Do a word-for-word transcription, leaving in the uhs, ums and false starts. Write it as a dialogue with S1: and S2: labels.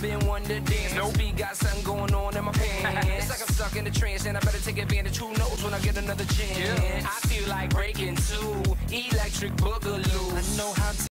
S1: been one to dance. No beat, got something going on in my pants. It's like I'm stuck in the trance, and I better take advantage. Who knows when I get another chance? Yeah. I feel like breaking two, electric boogaloo. I know how to